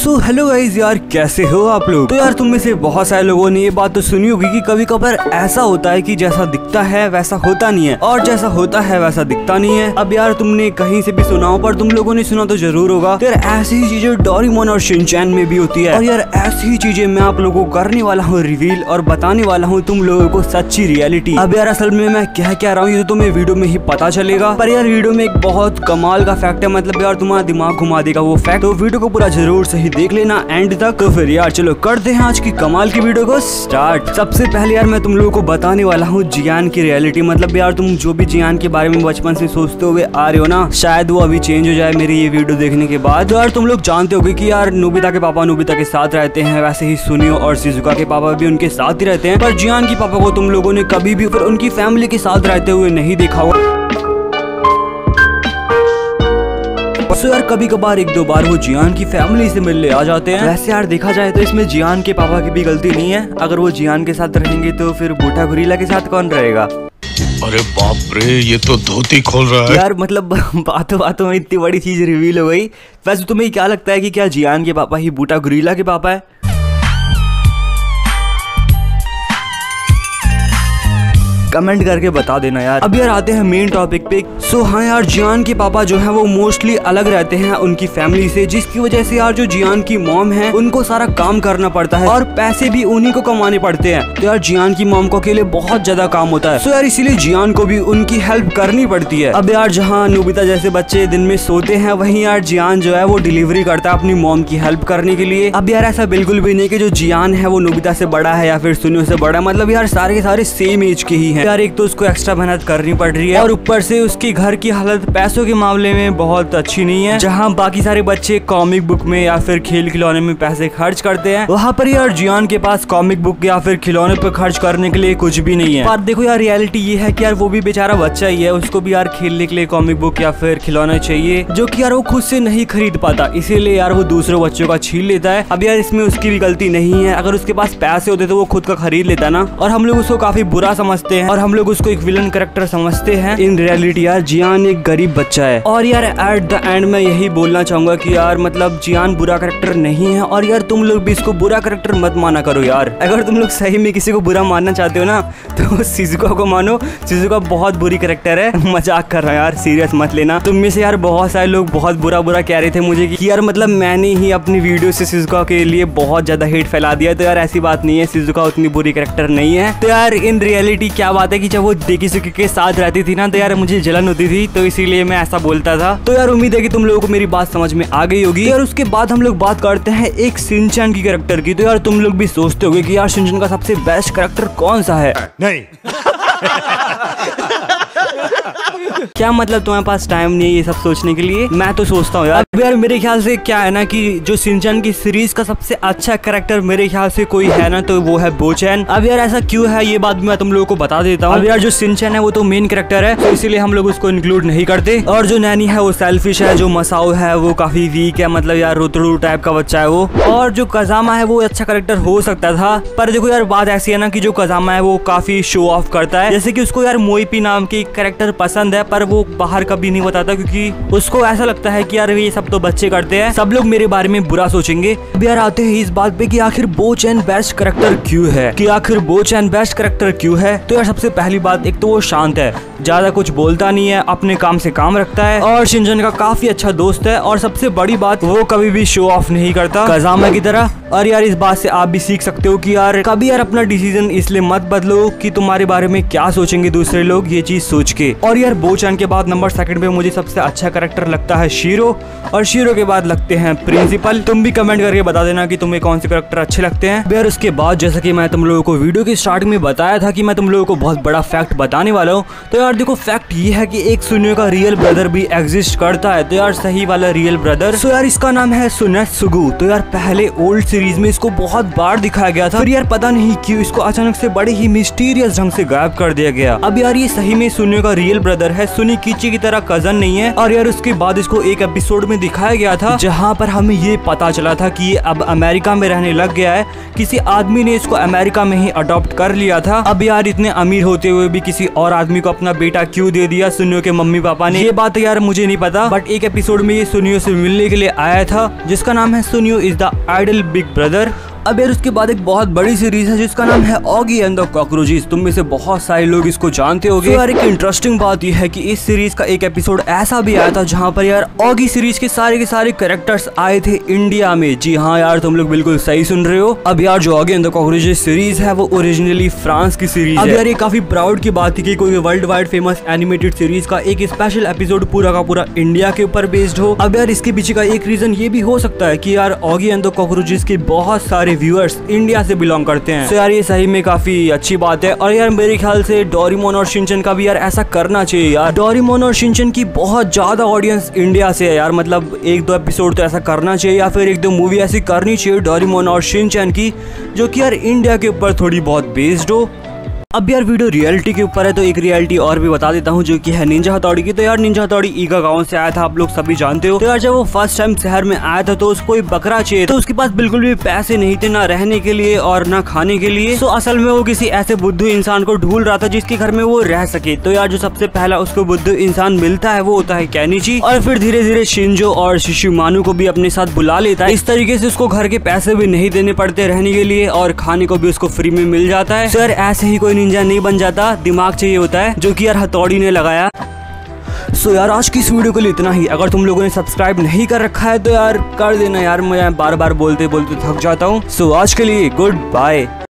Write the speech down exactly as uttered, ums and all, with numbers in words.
So hello guys यार, कैसे हो आप लोग। तो यार तुम में से बहुत सारे लोगों ने ये बात तो सुनी होगी कि कभी कभार ऐसा होता है कि जैसा दिखता है वैसा होता नहीं है और जैसा होता है वैसा दिखता नहीं है। अब यार तुमने कहीं से भी सुना हो, पर तुम लोगों ने सुना तो जरूर होगा। तो यार ऐसी ही चीजें डोरेमोन और शिनचैन में भी होती है और यार ऐसी ही चीजें मैं आप लोगों को करने वाला हूँ रिवील और बताने वाला हूँ तुम लोगों को सच्ची रियलिटी। अब यार असल में मैं क्या क्या रहा हूँ ये तो तुम्हें वीडियो में ही पता चलेगा, पर यार वीडियो में एक बहुत कमाल का फैक्ट है, मतलब यार तुम्हारा दिमाग घुमा देगा वो फैक्ट। तो वीडियो को पूरा जरूर सही देख लेना एंड तक। तो फिर यार चलो करते हैं आज की कमाल की वीडियो को स्टार्ट। सबसे पहले यार मैं तुम लोगों को बताने वाला हूँ जियान की रियलिटी। मतलब यार तुम जो भी जियान के बारे में बचपन से सोचते हुए आ रहे हो ना, शायद वो अभी चेंज हो जाए मेरी ये वीडियो देखने के बाद। तो यार तुम लोग जानते होगे कि यार नोबिता के पापा नोबिता के साथ रहते हैं, वैसे ही सुनियो और शिजुका के पापा भी उनके साथ ही रहते हैं। पर जियान के पापा को तुम लोगों ने कभी भी फिर उनकी फैमिली के साथ रहते हुए नहीं देखा होगा। तो यार कभी कभार एक दो बार वो जियान की फैमिली से मिलने आ जाते हैं। वैसे यार देखा जाए तो इसमें जियान के पापा की भी गलती नहीं है। अगर वो जियान के साथ रहेंगे तो फिर बूटा गुरीला के साथ कौन रहेगा। अरे बाप रे, ये तो धोती खोल रहा है यार। मतलब बातों बातों में इतनी बड़ी चीज रिवील हो गई। वैसे तुम्हें क्या लगता है कि क्या जियान के पापा ही बूटा गुरीला के पापा है? कमेंट करके बता देना यार। अब यार आते हैं मेन टॉपिक पे। सो हाँ यार, जियान के पापा जो है वो मोस्टली अलग रहते हैं उनकी फैमिली से, जिसकी वजह से यार जो जियान की मॉम है उनको सारा काम करना पड़ता है और पैसे भी उन्हीं को कमाने पड़ते हैं। तो यार जियान की मॉम को अकेले बहुत ज्यादा काम होता है। सो यार इसीलिए जियान को भी उनकी हेल्प करनी पड़ती है। अब यार जहाँ नोबिता जैसे बच्चे दिन में सोते हैं, वहीं यार जियान जो है वो डिलीवरी करता है अपनी मॉम की हेल्प करने के लिए। अब यार ऐसा बिल्कुल भी नहीं कि जो जियान है वो नोबिता से बड़ा है या फिर सुनियो से बड़ा है। मतलब यार सारे के सारे सेम एज के ही हैं। यार एक तो उसको एक्स्ट्रा मेहनत करनी पड़ रही है और ऊपर से उसके घर की हालत पैसों के मामले में बहुत अच्छी नहीं है। जहाँ बाकी सारे बच्चे कॉमिक बुक में या फिर खेल खिलौने में पैसे खर्च करते हैं, वहाँ पर यार जियान के पास कॉमिक बुक या फिर खिलौने पर खर्च करने के लिए कुछ भी नहीं है। पर देखो यार रियलिटी ये है कि यार वो भी बेचारा बच्चा ही है, उसको भी यार खेलने के लिए कॉमिक बुक या फिर खिलौने चाहिए, जो कि यार वो खुद से नहीं खरीद पाता, इसीलिए यार वो दूसरे बच्चों का छीन लेता है। अब यार इसमें उसकी भी गलती नहीं है। अगर उसके पास पैसे होते तो वो खुद का खरीद लेता ना। और हम लोग उसको काफी बुरा समझते हैं और हम लोग उसको एक विलन कैरेक्टर समझते हैं। इन रियलिटी यार जियान एक गरीब बच्चा है। और यार एट द एंड मैं यही बोलना चाहूंगा कि यार मतलब जियान बुरा कैरेक्टर नहीं है और यार तुम लोग भी इसको बुरा कैरेक्टर मत माना करो यार। अगर तुम लोग सही में किसी को बुरा मानना चाहते हो ना तो शिजुका को मानो। शिजुका बहुत बुरी कैरेक्टर है। मजाक कर रहा है यार, सीरियस मत लेना। तुम में से यार बहुत सारे लोग बहुत बुरा बुरा कह रहे थे मुझे कि यार मतलब मैंने ही अपनी वीडियो से शिजुका के लिए बहुत ज्यादा हेट फैला दिया। तो यार ऐसी बात नहीं है, शिजुका उतनी बुरी कैरेक्टर नहीं है। तो यार इन रियलिटी क्या बात है कि जब वो देखी सुखी के साथ रहती थी ना तो यार मुझे जलन होती थी, तो इसीलिए मैं ऐसा बोलता था। तो यार उम्मीद है कि तुम लोगों को मेरी बात समझ में आ गई होगी। और उसके बाद हम लोग बात करते हैं एक शिनचैन की कैरेक्टर की। तो यार तुम लोग भी सोचते होगे कि यार शिनचैन का सबसे बेस्ट कैरेक्टर कौन सा है। नहीं क्या मतलब तुम्हारे पास टाइम नहीं है ये सब सोचने के लिए? मैं तो सोचता हूँ यार। अब यार मेरे ख्याल से क्या है ना कि जो शिनचैन की सीरीज का सबसे अच्छा कैरेक्टर मेरे ख्याल से कोई है ना तो वो है बोचैन। अब यार ऐसा क्यों है ये बात मैं तुम लोगों को बता देता हूँ। अब यार जो शिनचैन है वो तो मेन कैरेक्टर है, तो इसीलिए हम लोग उसको इंक्लूड नहीं करते। और जो नैनी है वो सेल्फिश है, जो मसाओ है वो काफी वीक है, मतलब यार रोतड़ू टाइप का बच्चा है वो। और जो कजामा है वो अच्छा कैरेक्टर हो सकता था, पर देखो यार बात ऐसी है ना कि जो कजामा है वो काफी शो ऑफ करता है। जैसे कि उसको यार मोइपी नाम की कैरेक्टर पसंद है, पर वो बाहर कभी नहीं बताता क्योंकि उसको ऐसा लगता है कि यार ये सब तो बच्चे करते हैं, सब लोग मेरे बारे में बुरा सोचेंगे। अब यार आते हैं इस बात पे कि आखिर बोचैन बेस्ट कैरेक्टर क्यों है कि आखिर बोचैन बेस्ट कैरेक्टर क्यों है। तो यार सबसे पहली बात, एक तो वो शांत है, ज्यादा कुछ बोलता नहीं है, अपने काम से काम रखता है और शिनचैन का काफी अच्छा दोस्त है। और सबसे बड़ी बात, वो कभी भी शो ऑफ नहीं करता कजामा की तरह। और यार इस बात से आप भी सीख सकते हो कि यार कभी यार अपना डिसीजन इसलिए मत बदलो कि तुम्हारे बारे में क्या सोचेंगे दूसरे लोग, ये चीज सोच के। और यार बोचैन के बाद नंबर सेकंड पे मुझे सबसे अच्छा कैरेक्टर लगता है शीरो, और शीरो के बाद लगते हैं प्रिंसिपल। तुम भी कमेंट करके बता देना कि तुम्हें कौन से कैरेक्टर अच्छे लगते हैं। यार उसके बाद जैसा कि मैं तुम लोगों को वीडियो की स्टार्टिंग में बताया था कि मैं तुम लोगों को बहुत बड़ा फैक्ट बताने वाला हूँ। तो यार देखो फैक्ट ये है कि एक सुनियो का रियल ब्रदर भी एग्जिस्ट करता है। तो यार सही वाला रियल ब्रदर। सो यार इसका नाम है सुनेत्सुगु। तो यार पहले ओल्ड सीरीज में इसको बहुत बार दिखाया गया था, फिर यार पता नहीं क्यों इसको अचानक से बड़े ही मिस्टीरियस ढंग से गायब कर दिया गया। अब यार ये सही में सुनियो का रियल ब्रदर है, सुनिकिची की तरह कजन नहीं है। और यार उसके बाद इसको एक एपिसोड में दिखाया गया था जहाँ पर हमें ये पता चला था कि ये अब अमेरिका में रहने लग गया है। किसी आदमी ने इसको अमेरिका में ही अडॉप्ट कर लिया था। अब यार इतने अमीर होते हुए भी किसी और आदमी को अपना बेटा क्यों दे दिया सुनियो के मम्मी पापा ने, ये बात यार मुझे नहीं पता, बट एक एपिसोड में ये सुनियो से मिलने के लिए आया था जिसका नाम है Suneo is the idol big brother. अब यार उसके बाद एक बहुत बड़ी सीरीज है जिसका नाम है ऑगी एंड द कॉकरोचेस। तुम में से बहुत सारे लोग इसको जानते होंगे। तो यार एक इंटरेस्टिंग बात यह है कि इस सीरीज का एक एपिसोड ऐसा भी आया था जहां पर यार ऑगी सीरीज के सारे के सारे कैरेक्टर्स आए थे इंडिया में। जी हाँ यार, तुम लोग बिल्कुल सही सुन रहे हो। अब यार जो Oggy and the Cockroaches series है वो ओरिजिनली फ्रांस की सीरीज है। अब यार ये काफी प्राउड की बात थी कि कोई world wide famous animated series का एक स्पेशल एपिसोड पूरा का पूरा इंडिया के ऊपर बेस्ड हो। अब यार इसके पीछे का एक रीजन ये भी हो सकता है कि यार ऑगी एंड द कॉकरोचेस के बहुत सारे व्यूअर्स इंडिया से बिलोंग करते हैं। तो यार ये सही में काफी अच्छी बात है। और यार मेरे ख्याल से डोरेमोन और शिनचैन का भी यार ऐसा करना चाहिए यार। डोरेमोन और शिनचैन की बहुत ज्यादा ऑडियंस इंडिया से है यार, मतलब एक दो एपिसोड तो ऐसा करना चाहिए या फिर एक दो मूवी ऐसी करनी चाहिए डोरेमोन और शिनचैन की जो कि यार इंडिया के ऊपर थोड़ी बहुत बेस्ड हो। अब यार वीडियो रियलिटी के ऊपर है तो एक रियलिटी और भी बता देता हूँ जो कि है निंजा हथौड़ी की। तो यार निंजा हथौड़ी ईगा गांव से आया था, आप लोग सभी जानते हो। तो यार जब वो फर्स्ट टाइम शहर में आया था तो उसको एक बकरा चाहिए, तो उसके पास बिल्कुल भी पैसे नहीं थे, ना रहने के लिए और ना खाने के लिए। तो असल में वो किसी ऐसे बुद्धू इंसान को ढूंढ रहा था जिसके घर में वो रह सके। तो यार जो सबसे पहला उसको बुद्धू इंसान मिलता है वो होता है केनिची, और फिर धीरे धीरे शिंजो और शिशिमानु को भी अपने साथ बुला लेता है। इस तरीके से उसको घर के पैसे भी नहीं देने पड़ते रहने के लिए और खाने को भी उसको फ्री में मिल जाता है। सर ऐसे ही कोई निंजा नहीं बन जाता, दिमाग चाहिए होता है जो कि यार हथौड़ी ने लगाया। सो यार आज की इस वीडियो के लिए इतना ही। अगर तुम लोगों ने सब्सक्राइब नहीं कर रखा है तो यार कर देना यार, मैं बार बार बोलते बोलते थक जाता हूँ। सो आज के लिए गुड बाय।